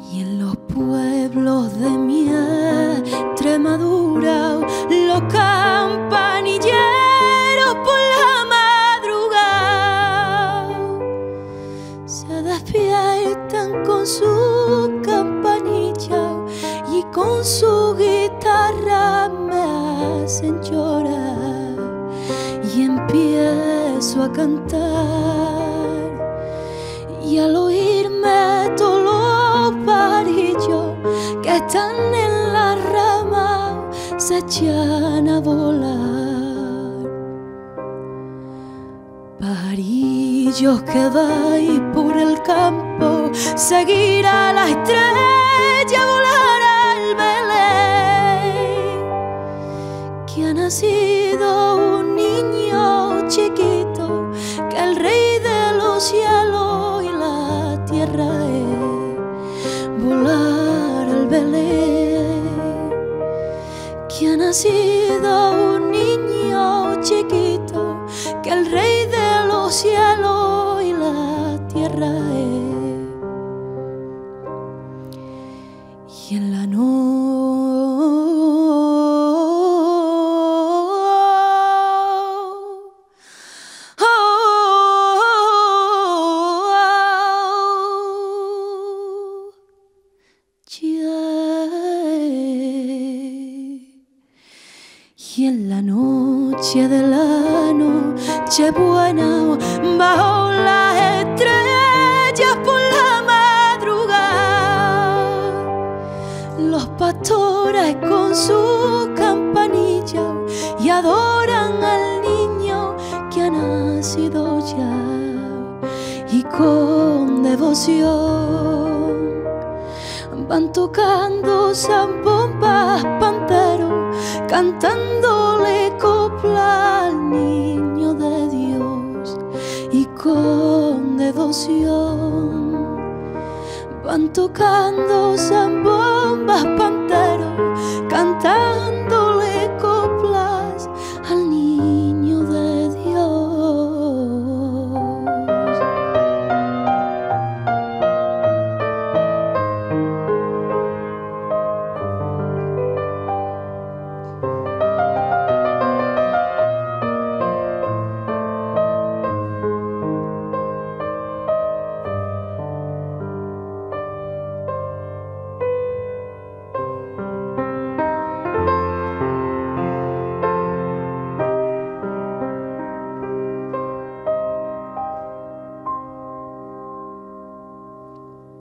Y en los pueblos de mi Extremadura, los campanilleros por la madrugada se despiertan con su campanilla y con su guitarra me hacen llorar. Y empiezo a cantar y al oírme todos los pajarillos que están en la rama se echan a volar. Pajarillos que vais por el campo, seguir a la estrella, volar al Belén, que ha nacido un niño chiquito, que el rey de los cielos y la tierra es. Volar al Belén, que ha nacido un niño chiquito, que el rey de los cielos y la tierra es. Y en la y en la noche de la noche buena, bajo las estrellas por la madrugada, los pastores con su campanilla y adoran al niño que ha nacido ya, y con devoción van tocando zampombas, panderos, cantándole copla al niño de Dios. Y con devoción van tocando zampombas, panderos, cantando